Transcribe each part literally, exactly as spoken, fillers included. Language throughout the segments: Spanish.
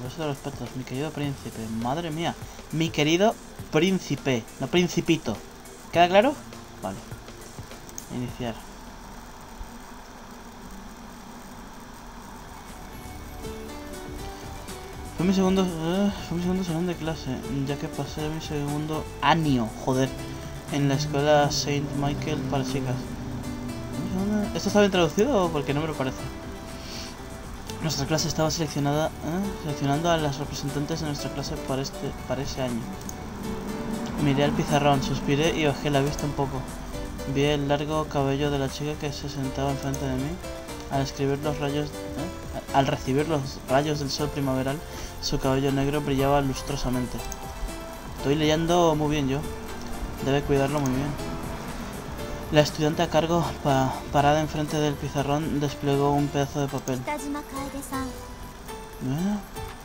beso de los pétalos, mi querido príncipe. Madre mía. Mi querido príncipe, no principito. ¿Queda claro? Vale. Iniciar. Fue mi segundo... Uh, fue mi segundo salón de clase, ya que pasé mi segundo año, joder, en la escuela Saint Michael para chicas. ¿Esto está bien traducido o porque no me lo parece? Nuestra clase estaba seleccionada, ¿eh? seleccionando a las representantes de nuestra clase para, este, para ese año. Miré al pizarrón, suspiré y bajé la vista un poco. Vi el largo cabello de la chica que se sentaba enfrente de mí. Al escribir los rayos, ¿eh? Al recibir los rayos del sol primaveral, su cabello negro brillaba lustrosamente. Estoy leyendo muy bien yo. Debe cuidarlo muy bien. La estudiante a cargo, pa parada enfrente del pizarrón, desplegó un pedazo de papel. ¿Eh?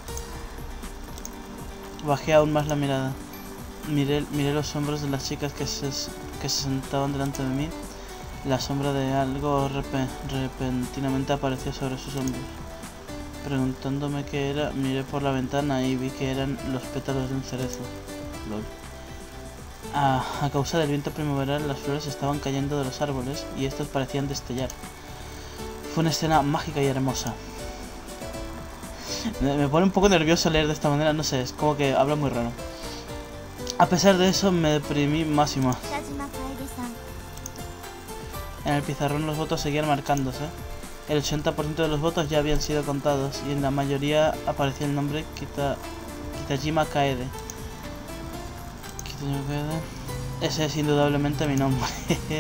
Bajé aún más la mirada. Miré, miré los hombros de las chicas que se, que se sentaban delante de mí. La sombra de algo rep repentinamente apareció sobre sus hombros. Preguntándome qué era, miré por la ventana y vi que eran los pétalos de un cerezo. Lol. A, a causa del viento primaveral, las flores estaban cayendo de los árboles y estos parecían destellar. Fue una escena mágica y hermosa. Me pone un poco nervioso leer de esta manera, no sé, es como que habla muy raro. A pesar de eso, me deprimí más y más. En el pizarrón los votos seguían marcándose. El ochenta por ciento de los votos ya habían sido contados y en la mayoría aparecía el nombre Kita, Kitajima Kaede. Kitajima Kaede. Ese es indudablemente mi nombre.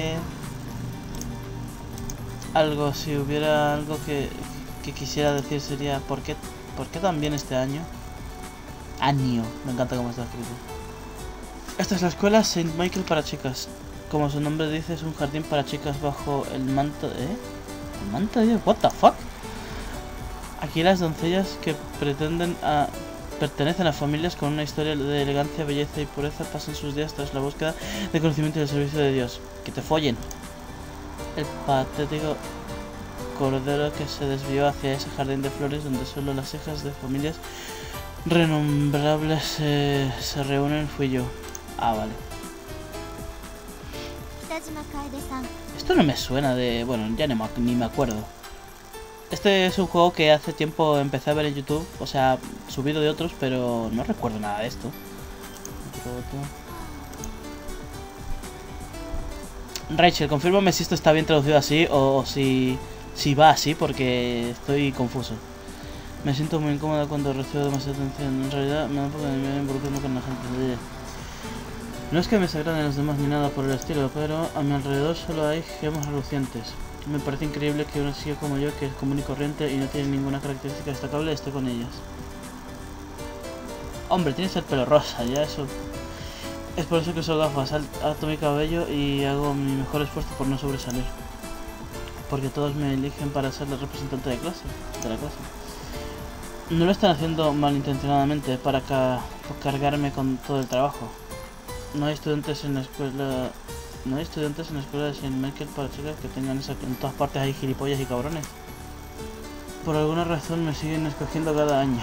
Algo, si hubiera algo que, que quisiera decir sería ¿por qué, ¿por qué tan bien este año? Año, me encanta cómo está escrito. Esta es la escuela Saint Michael para chicas. Como su nombre dice, es un jardín para chicas bajo el manto... ¿Eh? ¿El manto de Dios? ¿What the fuck? Aquí las doncellas que pretenden a... pertenecen a familias con una historia de elegancia, belleza y pureza pasan sus días tras la búsqueda de conocimiento y el servicio de Dios. ¡Que te follen! El patético cordero que se desvió hacia ese jardín de flores donde solo las hijas de familias renombrables eh, se reúnen fui yo. Ah, vale. Esto no me suena de... bueno, ya ni, ni me acuerdo. Este es un juego que hace tiempo empecé a ver en YouTube. O sea, subido de otros, pero no recuerdo nada de esto. Rachel, confírmame si esto está bien traducido así o, o si, si va así, porque estoy confuso. Me siento muy incómoda cuando recibo demasiada atención. En realidad me da un poco de miedo involucrarme con la gente. No es que me desagraden los demás ni nada por el estilo, pero a mi alrededor solo hay gemas relucientes. Me parece increíble que una chica como yo, que es común y corriente y no tiene ninguna característica destacable, esté con ellas. Hombre, tienes el pelo rosa, ya eso... Es por eso que uso gafas, alto mi cabello y hago mi mejor esfuerzo por no sobresalir. Porque todos me eligen para ser la representante de clase, de la clase. No lo están haciendo malintencionadamente para ca cargarme con todo el trabajo. No hay estudiantes en la escuela... No hay estudiantes en la escuela de Saint Michael para chicas que tengan esa... En todas partes hay gilipollas y cabrones. Por alguna razón me siguen escogiendo cada año.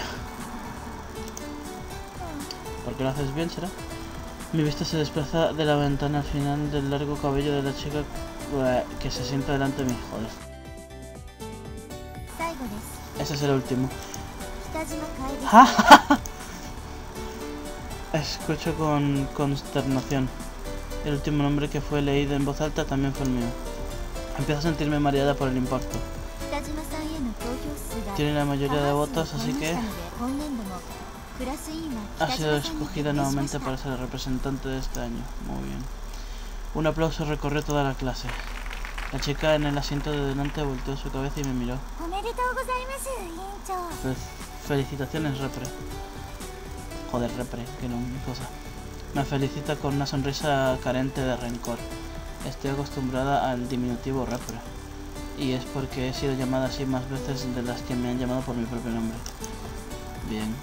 ¿Por qué lo haces bien, será? Mi vista se desplaza de la ventana al final del largo cabello de la chica que se sienta delante de mí. Joder. Ese es el último. Escucho con consternación. El último nombre que fue leído en voz alta también fue el mío. Empiezo a sentirme mareada por el impacto. Tiene la mayoría de votos, así que ha sido escogida nuevamente para ser el representante de este año. Muy bien. Un aplauso recorrió toda la clase. La chica en el asiento de delante volteó su cabeza y me miró. Fe felicitaciones, Repre. Joder, Repre, que no, cosa. Me felicita con una sonrisa carente de rencor. Estoy acostumbrada al diminutivo Repre. Y es porque he sido llamada así más veces de las que me han llamado por mi propio nombre. Bien.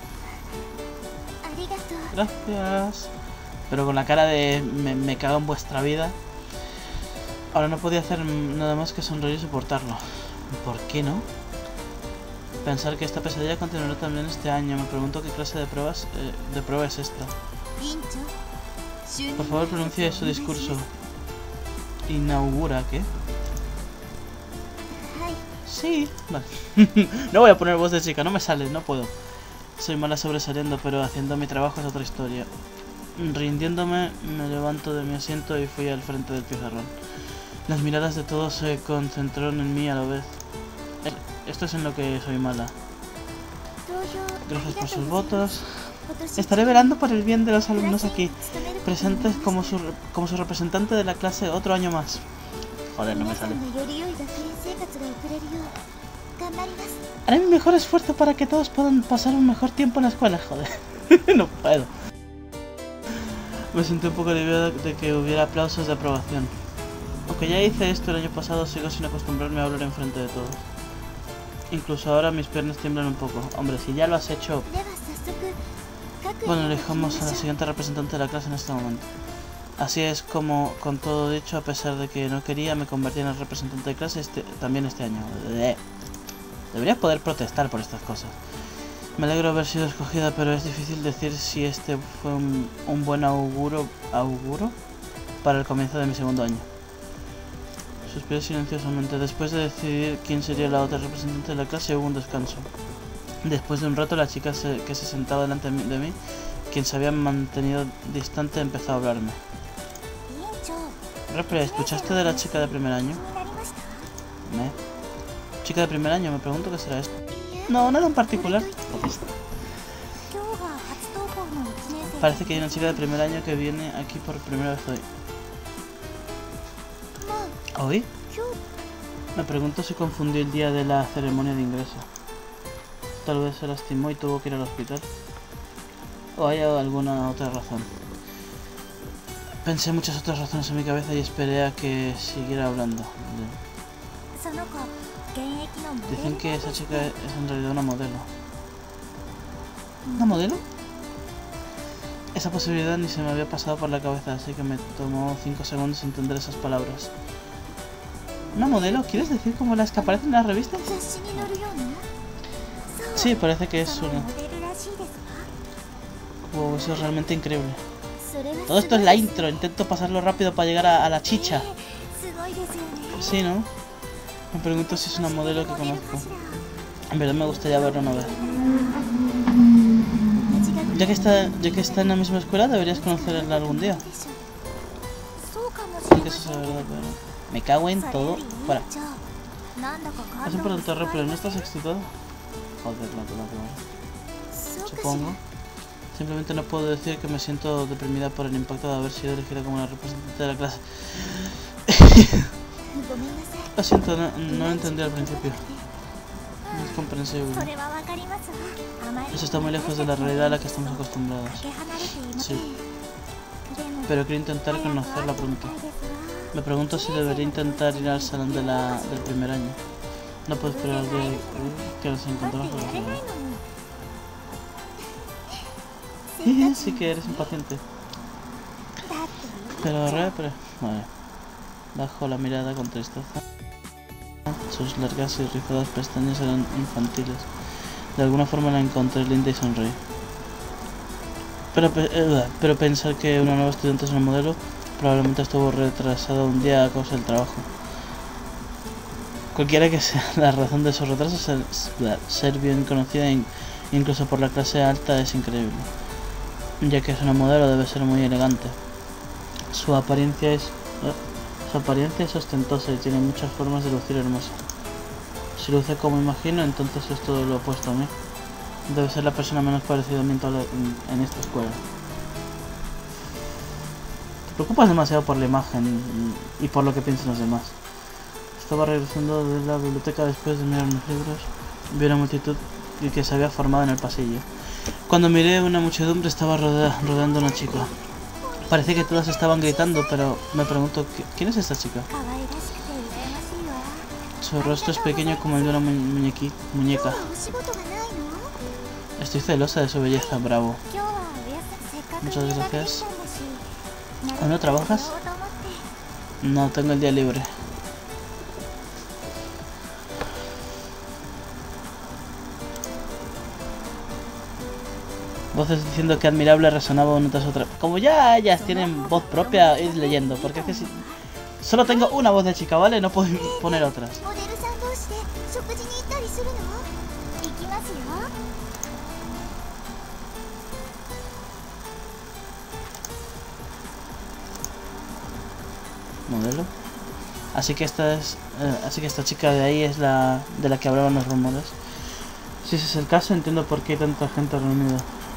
Gracias. Pero con la cara de me, me cago en vuestra vida. Ahora no podía hacer nada más que sonreír y soportarlo. ¿Por qué no? Pensar que esta pesadilla continuará también este año. Me pregunto qué clase de pruebas eh, de prueba es esta. Por favor, pronuncie su discurso. Inaugura, ¿qué? Sí, vale. No voy a poner voz de chica, no me sale, no puedo. Soy mala sobresaliendo, pero haciendo mi trabajo es otra historia. Rindiéndome, me levanto de mi asiento y fui al frente del pizarrón. Las miradas de todos se concentraron en mí a la vez. Esto es en lo que soy mala. Gracias por sus votos. Estaré velando por el bien de los alumnos aquí, presentes como su, como su representante de la clase otro año más. Joder, no me sale. Haré mi mejor esfuerzo para que todos puedan pasar un mejor tiempo en la escuela, joder. No puedo. Me sentí un poco aliviado de que hubiera aplausos de aprobación. Aunque ya hice esto el año pasado, sigo sin acostumbrarme a hablar en frente de todos. Incluso ahora mis piernas tiemblan un poco. Hombre, si ya lo has hecho... Bueno, elijamos a la siguiente representante de la clase en este momento. Así es como, con todo dicho, a pesar de que no quería, me convertí en el representante de clase este, también este año. Debería poder protestar por estas cosas. Me alegro de haber sido escogida, pero es difícil decir si este fue un, un buen auguro, auguro para el comienzo de mi segundo año. Suspiré silenciosamente. Después de decidir quién sería la otra representante de la clase, hubo un descanso. Después de un rato, la chica se, que se sentaba delante de mí, quien se había mantenido distante, empezó a hablarme. Repre, ¿escuchaste de la chica de primer año? ¿Me? ¿Chica de primer año? Me pregunto qué será esto. No, nada en particular. Parece que hay una chica de primer año que viene aquí por primera vez hoy. ¿Hoy? Me pregunto si confundió el día de la ceremonia de ingreso. Tal vez se lastimó y tuvo que ir al hospital. O hay alguna otra razón. Pensé muchas otras razones en mi cabeza y esperé a que siguiera hablando. Dicen que esa chica es en realidad una modelo. ¿Una modelo? Esa posibilidad ni se me había pasado por la cabeza, así que me tomó cinco segundos entender esas palabras. ¿Una modelo? ¿Quieres decir como las que aparecen en las revistas? Sí, parece que es una. Wow, eso es realmente increíble. Todo esto es la intro, intento pasarlo rápido para llegar a, a la chicha. Sí, ¿no? Me pregunto si es una modelo que conozco. En verdad me gustaría verla una vez. Ya que está, ya que está en la misma escuela, deberías conocerla algún día. Sí que eso es la verdad, pero... Me cago en todo. Fuera. Es importante, Repre, ¿no estás excitado? Joder, la verdad, supongo. Simplemente no puedo decir que me siento deprimida por el impacto de haber sido elegida como la representante de la clase. Lo siento, no, no lo entendí al principio. No es comprensible. Eso está muy lejos de la realidad a la que estamos acostumbrados. Sí. Pero quiero intentar conocerla pronto. Me pregunto si debería intentar ir al salón de la, del primer año. No puedo esperar de que nos encontremos con los demás. Sí que eres impaciente. Pero repre... Vale. Bajo la mirada con tristeza. Sus largas y rizadas pestañas eran infantiles. De alguna forma la encontré linda y sonreí. Pero, eh, pero pensar que una nueva estudiante es una modelo, probablemente estuvo retrasado un día a causa del trabajo. Cualquiera que sea la razón de su retraso, ser, ser bien conocida incluso por la clase alta es increíble. Ya que es una modelo, debe ser muy elegante. Su apariencia es eh, su apariencia es ostentosa y tiene muchas formas de lucir hermosa. Si luce como imagino, entonces es todo lo opuesto a mí. Debe ser la persona menos parecida a mí en, en, en esta escuela. Te preocupas demasiado por la imagen y, y por lo que piensan los demás. Estaba regresando de la biblioteca después de mirar mis libros. Vi una multitud que se había formado en el pasillo. Cuando miré, una muchedumbre estaba rodea, rodeando a una chica. Parece que todas estaban gritando, pero me pregunto, ¿quién es esta chica? Su rostro es pequeño como el de una muñequi, muñeca. Estoy celosa de su belleza, bravo. Muchas gracias. ¿O no trabajas? No, tengo el día libre. Voces diciendo que admirable resonaba una tras otra. Como ya ellas tienen voz propia, id leyendo, porque es que si... Solo tengo una voz de chica, ¿vale? No puedo poner otras. Modelo. Así que esta es... Eh, así que esta chica de ahí es la de la que hablaban los rumores. Si ese es el caso, entiendo por qué hay tanta gente reunida.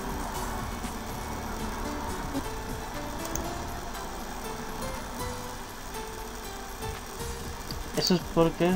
Eso es porque...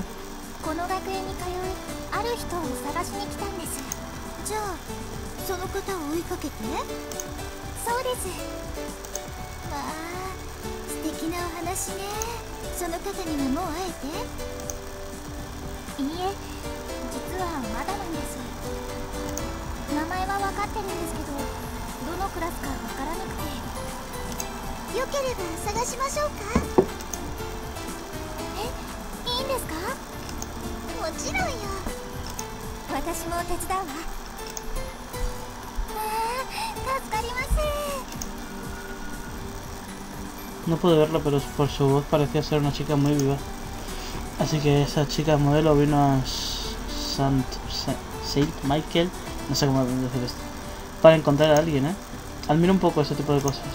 No pude verlo, pero por su voz parecía ser una chica muy viva. Así que esa chica modelo vino a Sant, Saint Michael, no sé cómo decir esto, para encontrar a alguien, ¿eh? Admiro un poco ese tipo de cosas.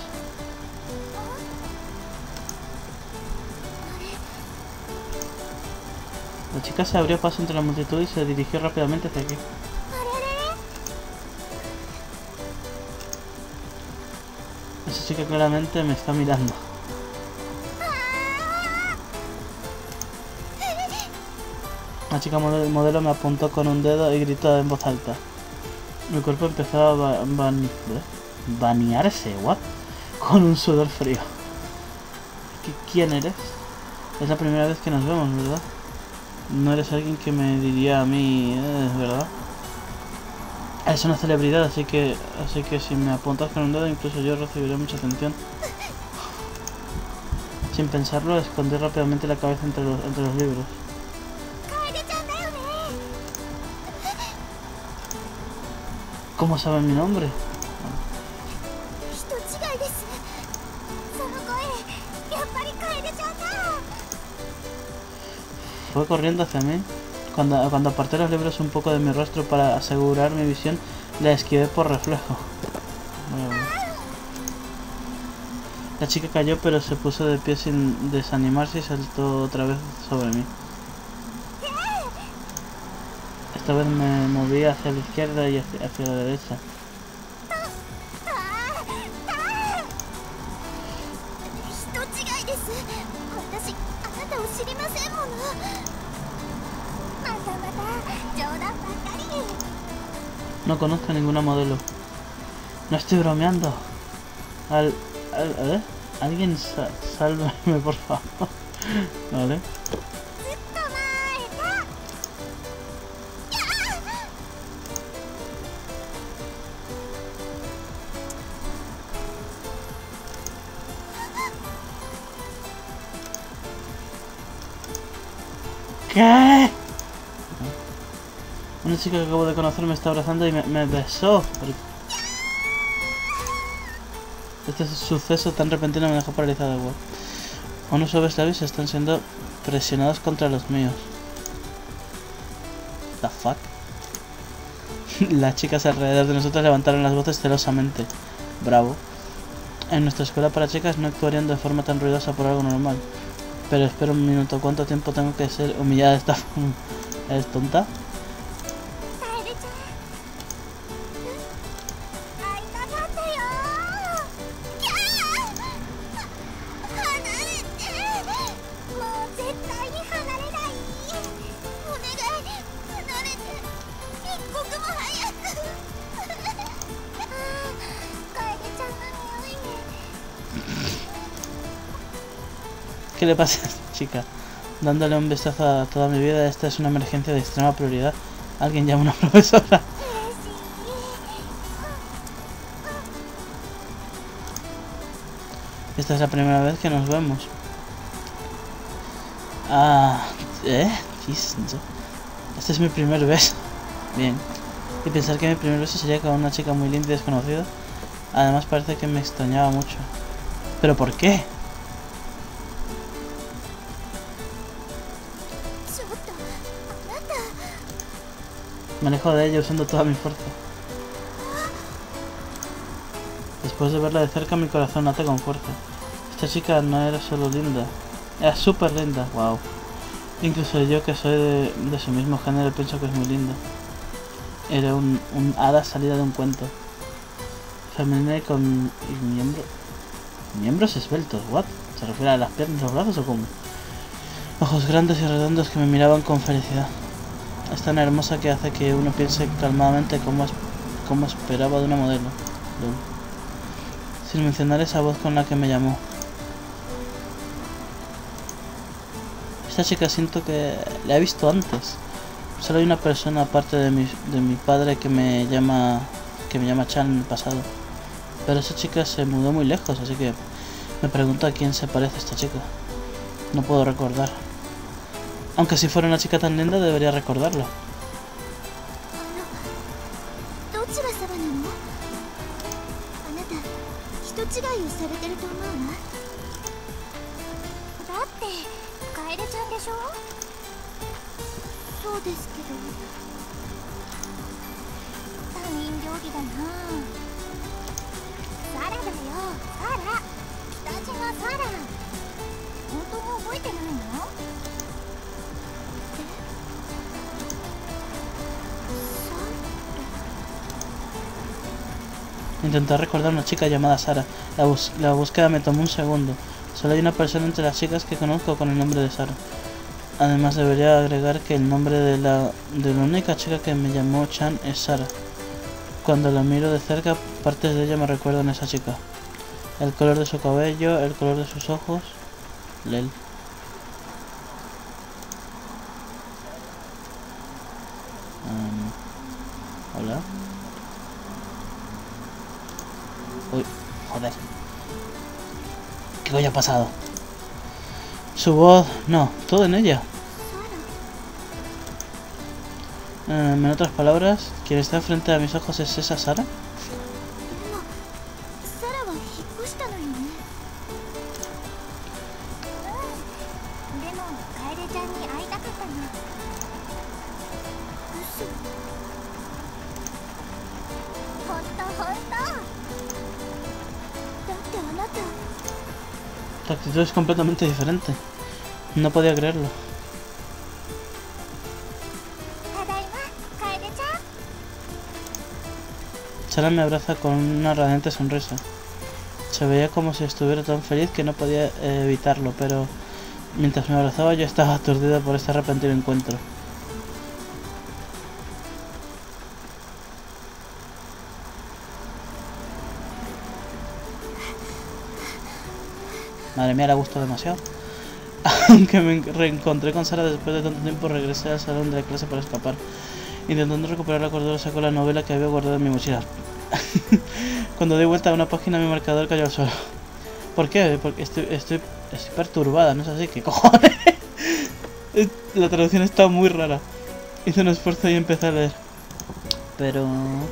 La chica se abrió paso entre la multitud y se dirigió rápidamente hacia aquí. Esa chica claramente me está mirando. La chica modelo me apuntó con un dedo y gritó en voz alta. Mi cuerpo empezó a ba ban banearse, ¿what? Con un sudor frío. ¿Quién eres? Es la primera vez que nos vemos, ¿verdad? No eres alguien que me diría a mí, eh, ¿verdad? Es una celebridad, así que así que si me apuntas con un dedo, incluso yo recibiré mucha atención. Sin pensarlo, escondí rápidamente la cabeza entre los, entre los libros. ¿Cómo saben mi nombre? Fue corriendo hacia mí. Cuando, cuando aparté los libros un poco de mi rostro para asegurar mi visión, la esquivé por reflejo. La chica cayó, pero se puso de pie sin desanimarse y saltó otra vez sobre mí. Esta vez me moví hacia la izquierda y hacia, hacia la derecha. No conozco a ninguna modelo. No estoy bromeando. Al... al ¿eh? Alguien sa sálvame, por favor. Vale. ¿Qué? Una chica que acabo de conocer me está abrazando y me, me besó. Este suceso tan repentino me dejó paralizado igual. Unos suaves labios están siendo presionados contra los míos. The fuck? Las chicas alrededor de nosotros levantaron las voces celosamente. Bravo. En nuestra escuela para chicas no actuarían de forma tan ruidosa por algo normal. Pero espera un minuto, ¿cuánto tiempo tengo que ser humillada de esta forma? ¿Eres tonta? ¿Qué le pasa a esta chica? Dándole un besazo a toda mi vida, esta es una emergencia de extrema prioridad. Alguien llama a una profesora. Esta es la primera vez que nos vemos. Ah, ¿eh? Este es mi primer beso. Bien. Y pensar que mi primer beso sería con una chica muy linda y desconocida. Además parece que me extrañaba mucho. ¿Pero por qué? Me alejo de ella usando toda mi fuerza. Después de verla de cerca mi corazón late con fuerza. Esta chica no era solo linda, era súper linda, wow. Incluso yo que soy de, de su mismo género pienso que es muy linda. Era un, un hada salida de un cuento. Femenina y con y miembro, miembros esbeltos, what? ¿Se refiere a las piernas, los brazos o cómo? Ojos grandes y redondos que me miraban con felicidad. Es tan hermosa que hace que uno piense calmadamente como, es, como esperaba de una modelo. Sin mencionar esa voz con la que me llamó. Esta chica siento que la he visto antes. Solo hay una persona aparte de mi, de mi padre que me llama que me llama Chan en el pasado. Pero esa chica se mudó muy lejos, así que me pregunto a quién se parece esta chica. No puedo recordar. Aunque si fuera una chica tan linda debería recordarlo. Intenté recordar a una chica llamada Sara. La, bus la búsqueda me tomó un segundo. Solo hay una persona entre las chicas que conozco con el nombre de Sara. Además debería agregar que el nombre de la, de la única chica que me llamó Chan es Sara. Cuando la miro de cerca, partes de ella me recuerdan a esa chica. El color de su cabello, el color de sus ojos. Lel. Um, Hola. Uy, joder. ¿Qué coño ha pasado? Su voz... No, todo en ella. Eh, en otras palabras, quien está frente a mis ojos es esa Sara. Tu actitud es completamente diferente. No podía creerlo. Sara me abraza con una radiante sonrisa. Se veía como si estuviera tan feliz que no podía eh, evitarlo, pero mientras me abrazaba yo estaba aturdida por este repentino encuentro. Madre mía, le gustó demasiado. Aunque me reencontré con Sara después de tanto tiempo, regresé al salón de la clase para escapar. Intentando recuperar la cordura, sacó la novela que había guardado en mi mochila. Cuando di vuelta a una página, mi marcador cayó al suelo. ¿Por qué? Porque estoy, estoy, estoy perturbada, ¿no es así? ¿Qué cojones? La traducción está muy rara. Hice un esfuerzo y empecé a leer. Pero...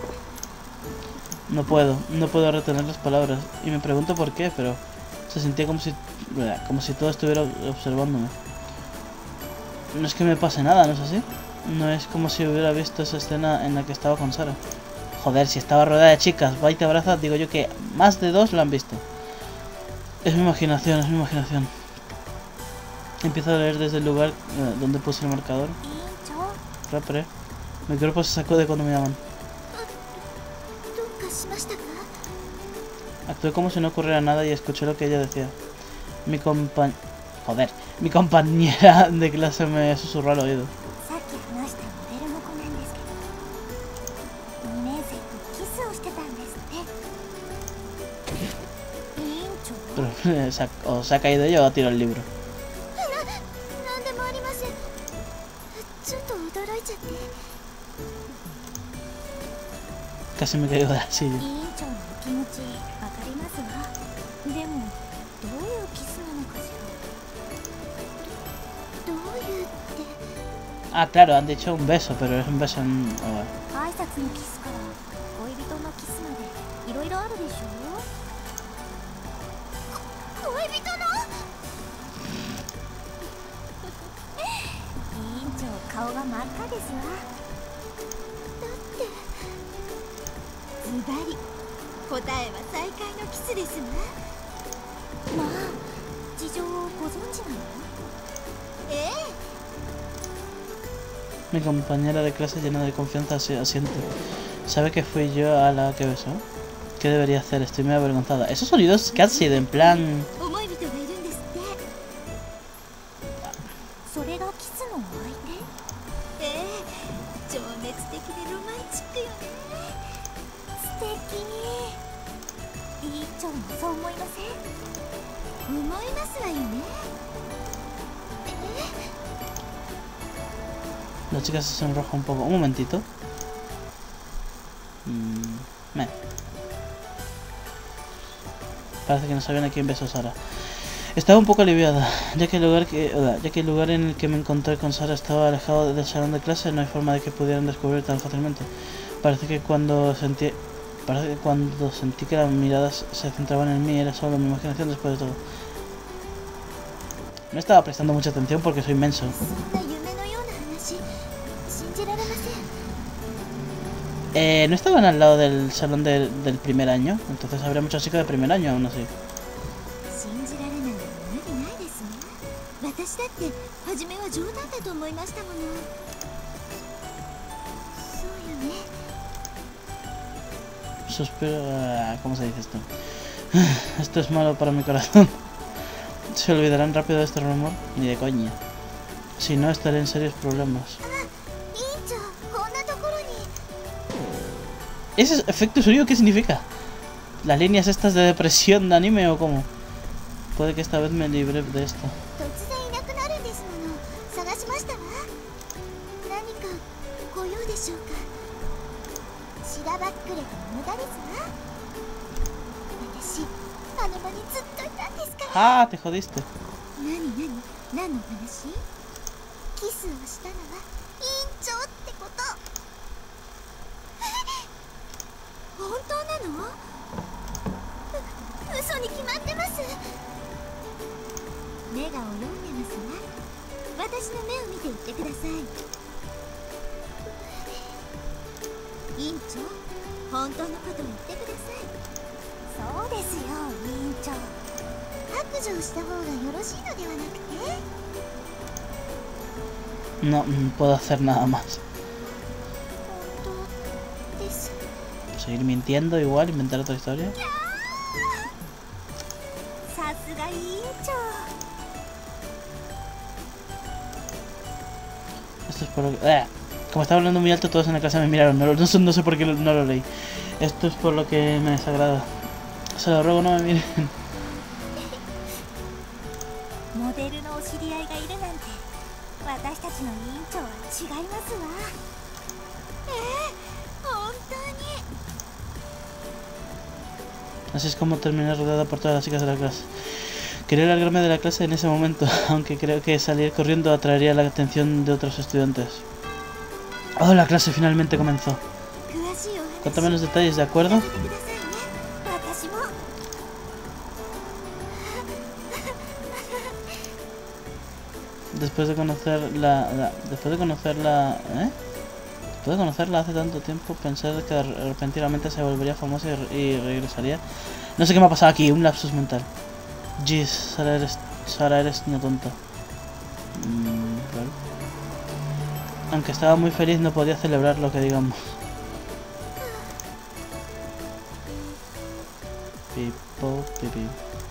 no puedo, no puedo retener las palabras. Y me pregunto por qué, pero... se sentía como si... como si todo estuviera observándome. No es que me pase nada, ¿no es así? No es como si hubiera visto esa escena en la que estaba con Sara. Joder, si estaba rodeada de chicas, va y te abraza, digo yo que más de dos la han visto. Es mi imaginación, es mi imaginación. Empiezo a leer desde el lugar eh, donde puse el marcador. Rapre. Mi cuerpo se sacude cuando me llaman. Actué como si no ocurriera nada y escuché lo que ella decía. Mi compañ... Joder, mi compañera de clase me susurró al oído. Pero, ¿se ha, o se ha caído ella o ha tirado el libro? Casi me caigo de la silla. Ah, claro, han dicho un beso, pero es un beso en... Oh, 拶のキスから恋人のキスまでいろいろあるでしょ。こ恋人の委員長顔が真っ赤ですわ。だってズバリ答えは再会のキスですわ。まあ事情をご存知なの？ええ。 Mi compañera de clase llena de confianza asiente. ¿Sabe que fui yo a la que besó? ¿Qué debería hacer? Estoy muy avergonzada. Esos sonidos que han sido en plan... La chica se sonroja un poco. Un momentito. Mm, meh. Parece que no sabían a quién besó Sara. Estaba un poco aliviada, ya que el lugar que, ya que el lugar en el que me encontré con Sara estaba alejado del salón de clase. No hay forma de que pudieran descubrir tan fácilmente. Parece que cuando sentí, parece que cuando sentí que las miradas se centraban en mí era solo mi imaginación después de todo. No estaba prestando mucha atención porque soy inmenso. Eh, ¿no estaban al lado del salón de, del primer año? Entonces habría muchos chicos de primer año aún así. Suspiro... ¿Cómo se dice esto? Esto es malo para mi corazón. ¿Se olvidarán rápido de este rumor? Ni de coña. Si no, estaré en serios problemas. ¿Ese efecto sonido qué significa? ¿Las líneas estas de depresión de anime o cómo? Puede que esta vez me libre de esto. Ah, te jodiste. No, no puedo hacer nada más. Seguir mintiendo igual, inventar otra historia. Esto es por lo que... ¡Eh! Como estaba hablando muy alto, todos en la clase me miraron. No, no, no sé por qué no lo leí. Esto es por lo que me desagrada. Se lo ruego, no me miren. Así es como terminé rodeada por todas las chicas de la clase. Quería largarme de la clase en ese momento, aunque creo que salir corriendo atraería la atención de otros estudiantes. Oh, la clase finalmente comenzó. Cuéntame los detalles, ¿de acuerdo? Después de conocerla, la, después de conocerla, ¿eh? Después de conocerla hace tanto tiempo, pensé que repentinamente se volvería famosa y, y regresaría. No sé qué me ha pasado aquí, un lapsus mental. Jeez, Sara eres, Sara eres una tonta. Mm, claro. Aunque estaba muy feliz, no podía celebrar lo que digamos. Pipo, pipi.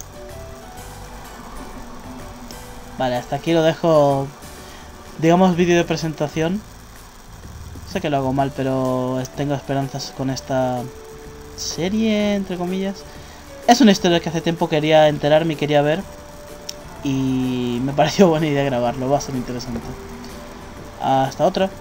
Vale, hasta aquí lo dejo. Digamos vídeo de presentación. Sé que lo hago mal, pero tengo esperanzas con esta serie, entre comillas. Es una historia que hace tiempo quería enterarme y quería ver. Y me pareció buena idea grabarlo, va a ser interesante. Hasta otra.